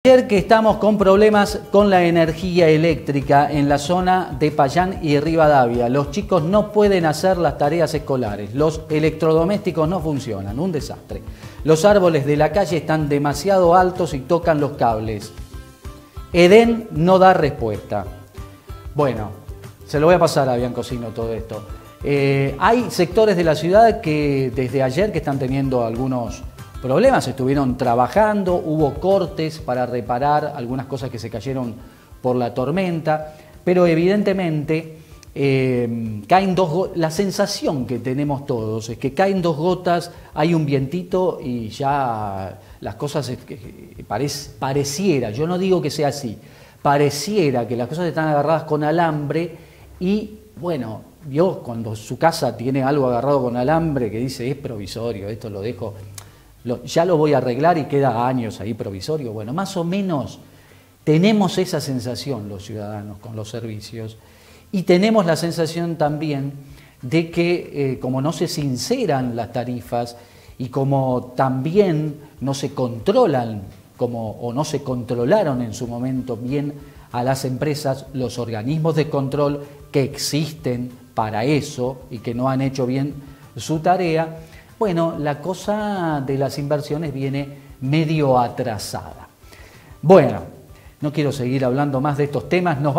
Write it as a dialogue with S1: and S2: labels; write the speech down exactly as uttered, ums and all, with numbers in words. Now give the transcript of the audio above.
S1: Ayer que estamos con problemas con la energía eléctrica en la zona de Payán y Rivadavia. Los chicos no pueden hacer las tareas escolares, los electrodomésticos no funcionan, un desastre. Los árboles de la calle están demasiado altos y tocan los cables. Edén no da respuesta. Bueno, se lo voy a pasar a Biancosino todo esto. Eh, hay sectores de la ciudad que desde ayer que están teniendo algunos problemas, estuvieron trabajando, hubo cortes para reparar algunas cosas que se cayeron por la tormenta, pero evidentemente eh, caen dos gotas. La sensación que tenemos todos es que caen dos gotas, hay un vientito y ya las cosas parece, pareciera, yo no digo que sea así, pareciera que las cosas están agarradas con alambre y bueno, vio cuando su casa tiene algo agarrado con alambre que dice es provisorio, esto lo dejo... Lo, ya lo voy a arreglar y queda años ahí provisorio. Bueno, más o menos tenemos esa sensación los ciudadanos con los servicios y tenemos la sensación también de que eh, como no se sinceran las tarifas y como también no se controlan como, o no se controlaron en su momento bien a las empresas, los organismos de control que existen para eso y que no han hecho bien su tarea, bueno, la cosa de las inversiones viene medio atrasada. Bueno, no quiero seguir hablando más de estos temas. Nos